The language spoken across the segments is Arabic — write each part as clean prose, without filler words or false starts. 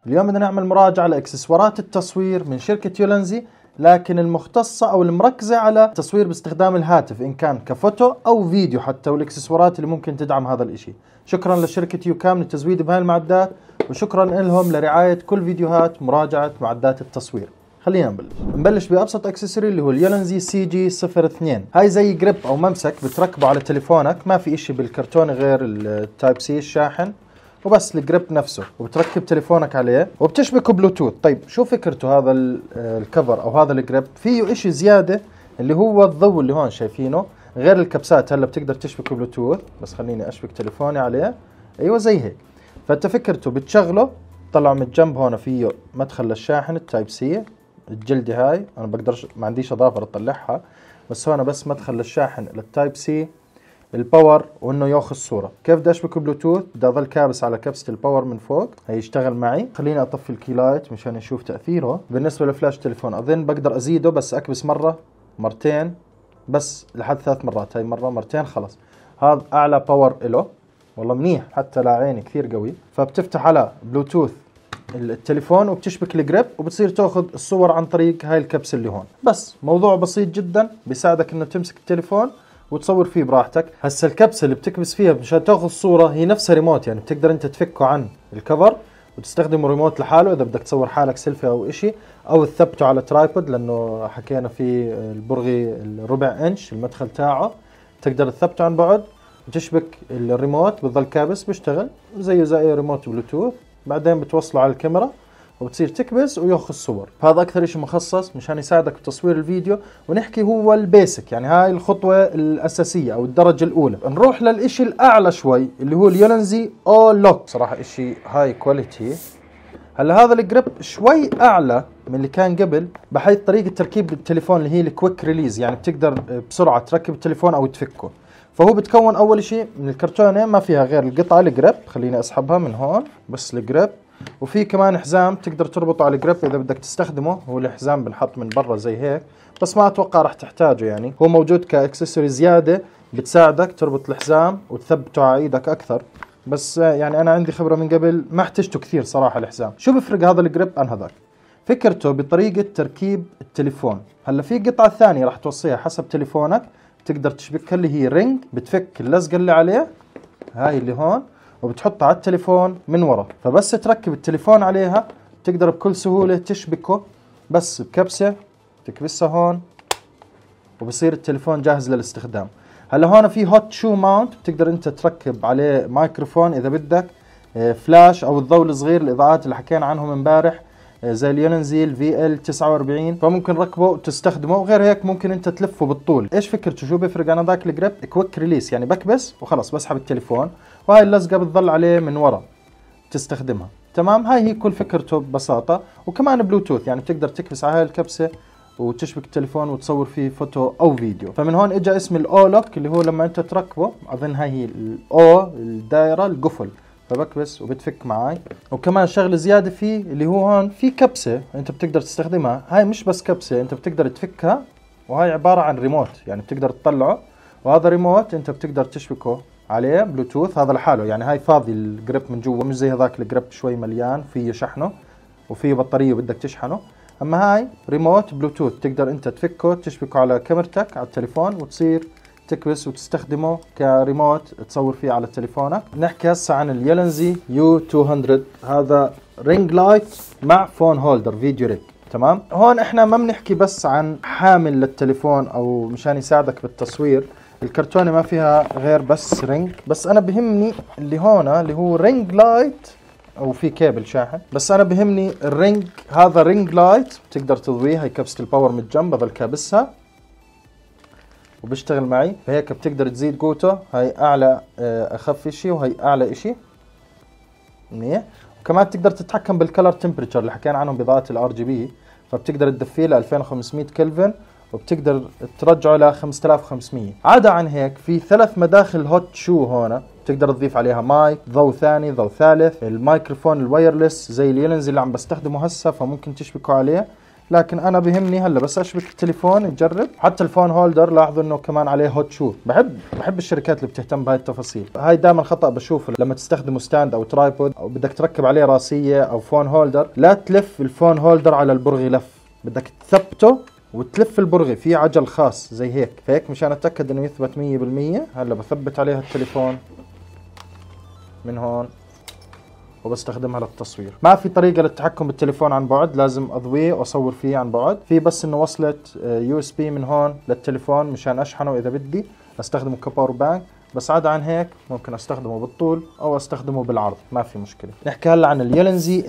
اليوم بدنا نعمل مراجعة لاكسسوارات التصوير من شركة يولنزي، لكن المختصة او المركزة على التصوير باستخدام الهاتف ان كان كفوتو او فيديو حتى، والاكسسوارات اللي ممكن تدعم هذا الاشي. شكرا لشركة يوكام للتزويد بهاي المعدات، وشكرا لهم لرعاية كل فيديوهات مراجعة معدات التصوير. خلينا نبلش بأبسط اكسسوري اللي هو اليولنزي CG02. هاي زي جريب او ممسك بتركبه على تليفونك، ما في اشي بالكرتون غير التايب سي الشاحن وبس الجريب نفسه، وبتركب تليفونك عليه وبتشبكه بلوتوث. طيب شو فكرته هذا الكفر او هذا الجريب؟ فيه اشي زيادة اللي هو الضوء اللي هون شايفينه، غير الكبسات هلا بتقدر تشبكه بلوتوث. بس خليني اشبك تليفوني عليه، ايوه زي هيك. فانت فكرته بتشغله، طلع من الجنب هون فيه مدخل للشاحن التايب سي، الجلدة هاي انا بقدرش، ما عنديش اضافة اطلعها، بس هون بس مدخل للشاحن للتايب سي، الباور، وانه ياخذ صورة. كيف بدي اشبكه بلوتوث؟ بدي اضل كابس على كبسة الباور من فوق، هيشتغل معي. خليني اطفي الكيلايت مشان اشوف تأثيره. بالنسبة لفلاش تليفون اظن بقدر ازيده، بس اكبس مرة مرتين بس لحد 3 مرات، هاي مرة مرتين خلص. هذا اعلى باور له، والله منيح حتى لعيني كثير قوي. فبتفتح على بلوتوث التليفون وبتشبك الجريب وبتصير تاخذ الصور عن طريق هاي الكبسة اللي هون. بس موضوع بسيط جدا، بيساعدك انه تمسك التليفون وتصور فيه براحتك. هسه الكبسة اللي بتكبس فيها مشان تاخذ صورة هي نفسها ريموت، يعني بتقدر انت تفكه عن الكفر وتستخدمه ريموت لحاله اذا بدك تصور حالك سيلفي او اشي، او تثبته على ترايبود، لانه حكينا في البرغي الربع انش المدخل تاعه، تقدر تثبته عن بعد وتشبك الريموت، بتضل كابس بيشتغل زيه زي ريموت بلوتوث. بعدين بتوصله على الكاميرا وبتصير تكبس وياخذ صور. فهذا اكثر شيء مخصص مشان يساعدك بتصوير الفيديو. ونحكي هو البيسك، يعني هاي الخطوة الاساسية او الدرجة الاولى. نروح للاشي الاعلى شوي اللي هو اليولنزي او لوك. صراحة اشي هاي كواليتي. هلا هذا الجريب شوي اعلى من اللي كان قبل، بحيث طريقة تركيب التليفون اللي هي الكويك ريليز، يعني بتقدر بسرعة تركب التليفون او تفكه. فهو بتكون اول شيء من الكرتونة، ما فيها غير القطعة الجريب. خليني اسحبها من هون، بس الجريب. وفي كمان حزام تقدر تربطه على الجريب اذا بدك تستخدمه. هو الحزام بنحط من برا زي هيك، بس ما اتوقع راح تحتاجه، يعني هو موجود كاكسسوري زيادة بتساعدك تربط الحزام وتثبته على ايدك اكثر. بس يعني انا عندي خبرة من قبل، ما احتجته كثير صراحة الحزام. شو بفرق هذا الجريب عن هذاك؟ فكرته بطريقة تركيب التليفون. هلا في قطعة ثانية راح توصيها حسب تليفونك، تقدر تشبكها اللي هي رينج، بتفك اللزقة اللي عليه هاي اللي هون وبتحطها على التليفون من ورا. فبس تركب التليفون عليها تقدر بكل سهولة تشبكه، بس بكبسة تكبسها هون وبصير التليفون جاهز للاستخدام. هلا هون في هوت شو ماونت، بتقدر انت تركب عليه مايكروفون اذا بدك، فلاش او الضوء الصغير، الاضاءات اللي حكينا عنهم امبارح زي اليولنزي VL49، فممكن ركبه وتستخدمه. وغير هيك ممكن انت تلفه بالطول. ايش فكرته؟ شو بيفرق عن ذاك الجريب؟ كويك ريليس، يعني بكبس وخلص بسحب التليفون وهاي اللزقه بتضل عليه من ورا تستخدمها. تمام، هاي هي كل فكرته ببساطه. وكمان بلوتوث، يعني بتقدر تكبس على هاي الكبسه وتشبك التليفون وتصور فيه فوتو او فيديو. فمن هون اجى اسم الاو لوك، اللي هو لما انت تركبه، اظن هاي هي الاو الدائره القفل، فبكبس وبتفك معاي. وكمان شغله زياده فيه اللي هو هون في كبسه انت بتقدر تستخدمها. هاي مش بس كبسه، انت بتقدر تفكها، وهاي عباره عن ريموت، يعني بتقدر تطلعه. وهذا ريموت انت بتقدر تشبكه عليه بلوتوث، هذا لحاله. يعني هاي فاضي الجريب من جوا، مش زي هذاك الجريب شوي مليان فيه شحنه وفيه بطاريه بدك تشحنه. اما هاي ريموت بلوتوث، تقدر انت تفكه تشبكه على كاميرتك على التليفون وتصير تكبس وتستخدمه كريموت تصور فيه على تليفونك. نحكي هسه عن اليولنزي U200. هذا رينج لايت مع فون هولدر فيديو ريك. تمام، هون احنا ما بنحكي بس عن حامل للتليفون او مشان يساعدك بالتصوير. الكرتونة ما فيها غير بس رينج، بس انا بهمني اللي هون اللي هو رينج لايت، او في كيبل شاحن. بس انا بهمني الرينج، هذا رينج لايت بتقدر تضويه. هي كبسة الباور من الجنب بضل كابسها وبيشتغل معي. فهيك بتقدر تزيد قوته، هاي اعلى اخف اشي وهي اعلى اشي منيح. وكمان تقدر تتحكم بالكلر تمبريتشر اللي حكينا عنهم بإضاءة الRGB، فبتقدر تدفيه ل 2500 كلفن وبتقدر ترجعه ل 5500. عدا عن هيك في 3 مداخل هوت شو هون، بتقدر تضيف عليها مايك، ضوء ثاني، ضوء ثالث، الميكروفون الوايرلس زي اليولنزي اللي عم بستخدمه هسه فممكن تشبكه عليه. لكن انا بهمني هلا بس اشبك التليفون نجرب. حتى الفون هولدر لاحظوا انه كمان عليه هوت شو. بحب الشركات اللي بتهتم بهاي التفاصيل. هاي دائما خطأ بشوفه لما تستخدموا ستاند او ترايبود او بدك تركب عليه راسية او فون هولدر، لا تلف الفون هولدر على البرغي لف، بدك تثبته وتلف البرغي في عجل خاص زي هيك. فهيك مشان اتاكد انه يثبت 100%. هلا بثبت عليها التليفون من هون وبستخدمها للتصوير. ما في طريقة للتحكم بالتليفون عن بعد، لازم اضويه واصور فيه عن بعد. في بس انه وصلة USB من هون للتليفون مشان اشحنه اذا بدي استخدمه كباور بانك، بس عدا عن هيك ممكن استخدمه بالطول او استخدمه بالعرض، ما في مشكلة. نحكي هلا عن اليولنزي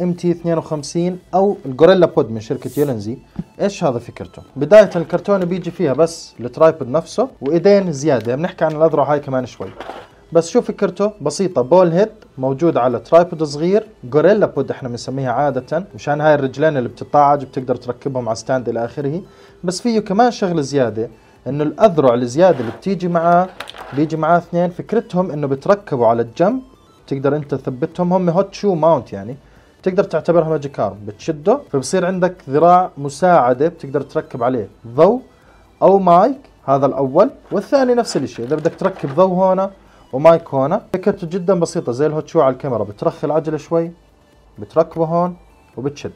MT52 او الجوريلا بود من شركة يولنزي. ايش هذا فكرته؟ بداية الكرتونة بيجي فيها بس الترايبود نفسه وايدين زيادة، بنحكي عن الاذرع هاي كمان شوي. بس شو فكرته؟ بسيطة، بول هيد موجود على ترايبود صغير، جوريلا بود احنا بنسميها عادة مشان هاي الرجلين اللي بتطاعج بتقدر تركبهم على ستاند الى اخره. بس فيه كمان شغلة زيادة، انه الاذرع الزيادة اللي بتيجي معاه بيجي معاه اثنين، فكرتهم انه بتركبوا على الجنب، تقدر انت تثبتهم، هم هوت شو ماونت يعني، تقدر تعتبرها ماجيك ارم، بتشده فبصير عندك ذراع مساعدة بتقدر تركب عليه ضوء او مايك. هذا الاول، والثاني نفس الشيء، اذا بدك تركب ضوء هنا ومايك هون. فكرته جدا بسيطة زي الهوت شو على الكاميرا، بترخي العجلة شوي بتركبه هون وبتشد،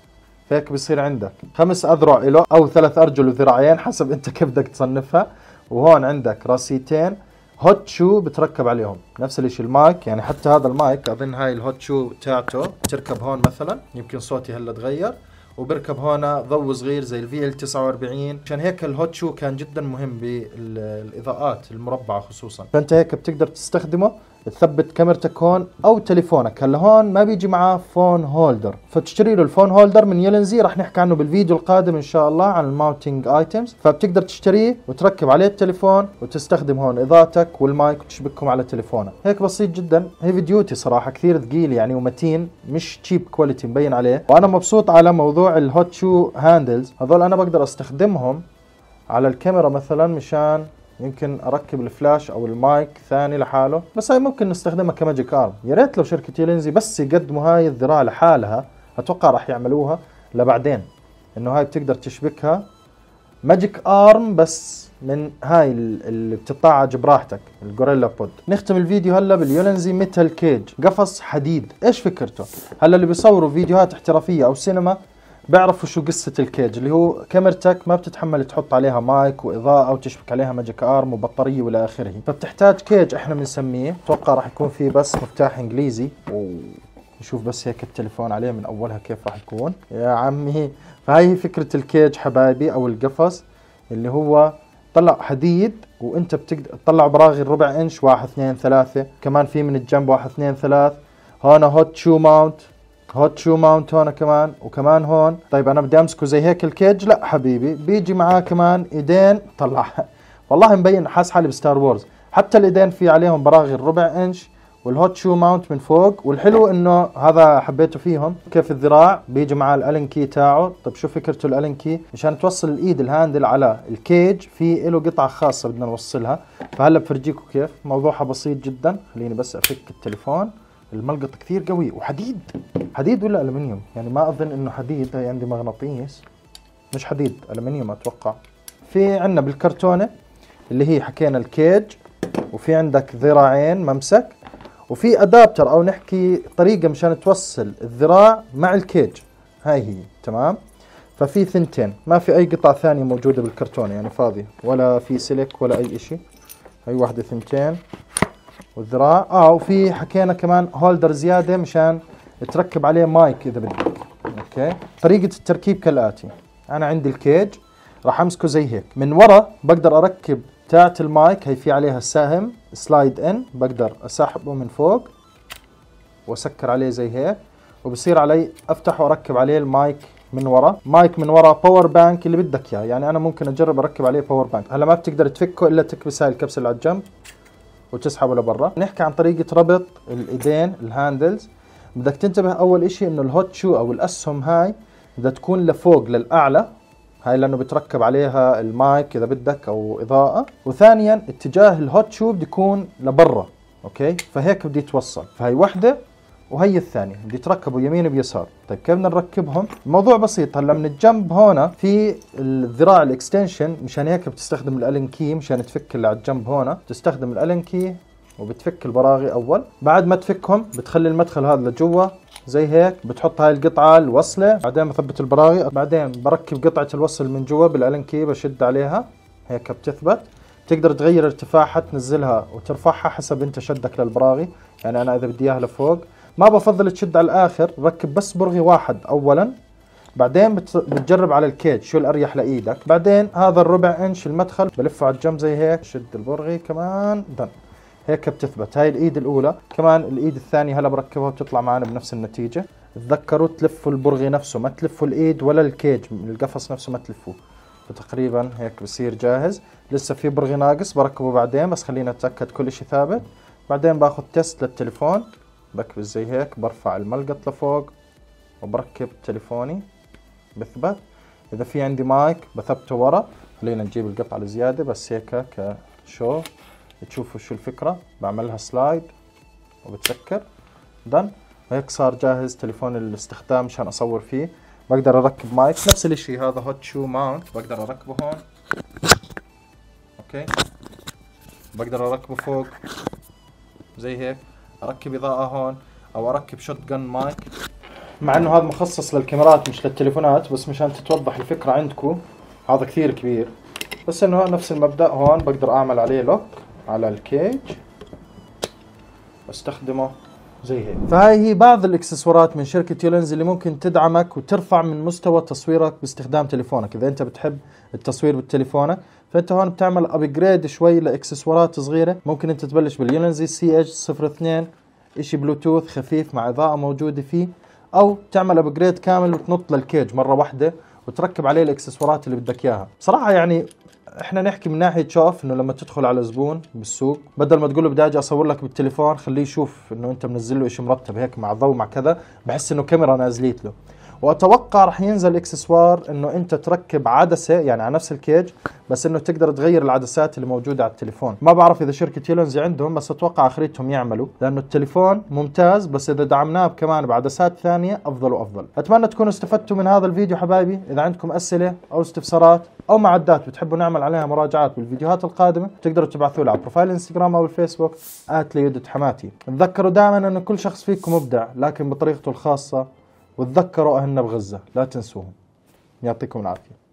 هيك بصير عندك 5 أذرع له أو 3 أرجل وذراعين حسب أنت كيف بدك تصنفها. وهون عندك راسيتين هوت شو بتركب عليهم، نفس الشيء المايك. يعني حتى هذا المايك أظن هاي الهوت شو تاعته بتركب هون مثلا، يمكن صوتي هلا تغير، وبركب هون ضوء صغير زي VL49. عشان هيك الهوت شو كان جدا مهم بالإضاءات المربعة خصوصا. فأنت هيك بتقدر تستخدمه تثبت كاميرتك هون او تليفونك. هلا هون ما بيجي معاه فون هولدر، فتشتري له الفون هولدر من يولنزي، راح نحكي عنه بالفيديو القادم ان شاء الله عن الماونتنج ايتمز. فبتقدر تشتريه وتركب عليه التليفون وتستخدم هون اضاءتك والمايك وتشبكهم على تليفونك. هيك بسيط جدا. هيفي ديوتي صراحه، كثير ثقيل يعني ومتين، مش تشيب كواليتي مبين عليه. وانا مبسوط على موضوع الهوت شو هاندلز هذول، انا بقدر استخدمهم على الكاميرا مثلا مشان يمكن اركب الفلاش او المايك ثاني لحاله. بس هاي ممكن نستخدمها كماجيك ارم. يا ريت لو شركة يولنزي بس يقدموا هاي الذراع لحالها، اتوقع راح يعملوها لبعدين، انه هاي بتقدر تشبكها ماجيك ارم بس من هاي اللي بتطاعج براحتك، الجوريلا بود. نختم الفيديو هلا باليولنزي ميتال كيج، قفص حديد. ايش فكرته؟ هلا اللي بيصوروا فيديوهات احترافية او سينما بيعرفوا شو قصة الكيج، اللي هو كاميرتك ما بتتحمل تحط عليها مايك وإضاءة وتشبك عليها ماجيك ارم وبطارية والى آخره، فبتحتاج كيج احنا بنسميه. اتوقع راح يكون فيه بس مفتاح انجليزي، ونشوف بس هيك التليفون عليه من اولها كيف راح يكون يا عمي. فهي فكرة الكيج حبايبي او القفص، اللي هو طلع حديد وانت بتقدر تطلع براغي الربع انش، 1 2 3، كمان في من الجنب 1 2 3. هون هوت شو ماونت، هوت شو ماونت هون كمان، وكمان هون. طيب انا بدي امسكه زي هيك الكيج؟ لا حبيبي، بيجي معاه كمان ايدين. طلع والله مبين، حاس حالي بستار وورز. حتى الايدين في عليهم براغي الربع انش، والهوت شو ماونت من فوق. والحلو انه هذا حبيته فيهم، كيف الذراع بيجي معاه الالن كي تاعه. طيب شو فكرته الالن كي؟ مشان توصل الايد الهاندل على الكيج في له قطعة خاصة بدنا نوصلها. فهلا بفرجيكم كيف موضوعها بسيط جدا. خليني بس افك التليفون. الملقط كثير قوي وحديد، حديد ولا ألمنيوم؟ يعني ما أظن إنه حديد، هي عندي مغناطيس، مش حديد، ألمنيوم أتوقع. في عندنا بالكرتونة اللي هي حكينا الكيج، وفي عندك ذراعين ممسك، وفي أدابتر أو نحكي طريقة مشان توصل الذراع مع الكيج. هاي هي تمام. ففي ثنتين، ما في أي قطعة ثانية موجودة بالكرتونة، يعني فاضية، ولا في سلك ولا أي إشي. هاي واحدة ثنتين والذراع. وفي حكينا كمان هولدر زيادة مشان تركب عليه مايك إذا بدك. أوكي، طريقة التركيب كالآتي. أنا عندي الكيج راح أمسكه زي هيك، من ورا بقدر أركب تاعة المايك، هي في عليها السهم سلايد إن، بقدر أسحبه من فوق وأسكر عليه زي هيك، وبصير علي أفتح وأركب عليه المايك من ورا. مايك من ورا، باور بانك اللي بدك إياه، يعني أنا ممكن أجرب أركب عليه باور بانك. هلا ما بتقدر تفكه إلا تكبس هاي الكبسة اللي على الجنب وتسحبه لبرا. نحكي عن طريقة ربط الايدين الهاندلز. بدك تنتبه اول اشي انه الهوت شو او الاسهم هاي بدها تكون لفوق للاعلى، هاي لانه بتركب عليها المايك اذا بدك او اضاءة. وثانيا اتجاه الهوت شو بده يكون لبرا، اوكي، فهيك بدي توصل. فهي وحدة وهي الثانية بدي يتركبوا يمين بيسار. طيب كيف بدنا نركبهم؟ الموضوع بسيط. هلا من الجنب هون في الذراع الاكستنشن، مشان هيك بتستخدم الالين كي مشان تفك اللي على الجنب هون، بتستخدم الالين كي وبتفك البراغي اول. بعد ما تفكهم بتخلي المدخل هذا لجوا زي هيك، بتحط هاي القطعة الوصلة، بعدين بثبت البراغي، بعدين بركب قطعة الوصل من جوا بالالين كي، بشد عليها هيك بتثبت. تقدر تغير ارتفاعها، تنزلها وترفعها حسب انت شدك للبراغي. يعني انا اذا بدي اياها لفوق ما بفضل تشد على الاخر، ركب بس برغي واحد اولا، بعدين بتجرب على الكيج شو الاريح لايدك. بعدين هذا الربع انش المدخل بلفه على الجنب زي هيك، شد البرغي كمان دن هيك بتثبت. هاي الايد الاولى. كمان الايد الثانيه هلا بركبها وبتطلع معنا بنفس النتيجه. تذكروا تلفوا البرغي نفسه، ما تلفوا الايد ولا الكيج، القفص نفسه ما تلفوه. فتقريبا هيك بصير جاهز. لسه في برغي ناقص بركبه بعدين، بس خلينا نتاكد كل شيء ثابت. بعدين باخذ تيست للتليفون، بكبس زي هيك، برفع الملقط لفوق وبركب تليفوني بثبت. اذا في عندي مايك بثبته ورا. خلينا نجيب القطعه الزياده بس هيك كشو تشوفوا شو الفكره. بعملها سلايد وبتسكر دن. وهيك صار جاهز تليفون الاستخدام مشان اصور فيه. بقدر اركب مايك نفس الاشي، هذا هوت شو ماونت بقدر اركبه هون. اوكي، بقدر اركبه فوق زي هيك. اركب اضاءة هون او اركب شوت جن مايك، مع انه هذا مخصص للكاميرات مش للتليفونات، بس مشان تتوضح الفكرة عندكم. هذا كثير كبير، بس انه نفس المبدأ. هون بقدر اعمل عليه لوك على الكيج واستخدمه زي هيك. فهاي هي بعض الاكسسوارات من شركة يولنز اللي ممكن تدعمك وترفع من مستوى تصويرك باستخدام تليفونك. اذا انت بتحب التصوير بالتليفونك، فانت هون بتعمل ابجريد شوي لاكسسوارات صغيرة. ممكن انت تبلش باليولنز CH02، اشي بلوتوث خفيف مع اضاءة موجودة فيه، او تعمل ابجريد كامل وتنط للكيج مرة واحدة وتركب عليه الاكسسوارات اللي بدك اياها. بصراحة يعني احنا نحكي من ناحيه شوف، انه لما تدخل على زبون بالسوق بدل ما تقول له بدي اجي اصور لك بالتليفون، خليه يشوف انه انت منزل له شيء مرتب هيك مع ضوء مع كذا، بحس انه كاميرا نازليت له. واتوقع رح ينزل اكسسوار انه انت تركب عدسه يعني على نفس الكيج، بس انه تقدر تغير العدسات اللي موجوده على التليفون. ما بعرف اذا شركه يولنز عندهم، بس اتوقع اخريتهم يعملوا، لانه التليفون ممتاز، بس اذا دعمناه كمان بعدسات ثانيه افضل وافضل. اتمنى تكونوا استفدتوا من هذا الفيديو حبايبي. اذا عندكم اسئله او استفسارات او معدات بتحبوا نعمل عليها مراجعات بالفيديوهات القادمه، تقدروا تبعثوا لي على بروفايل الانستغرام او الفيسبوك @ليودة حماتي. تذكروا دائما ان كل شخص فيكم مبدع لكن بطريقته الخاصه، وتذكروا أهلنا بغزة لا تنسوهم. يعطيكم العافية.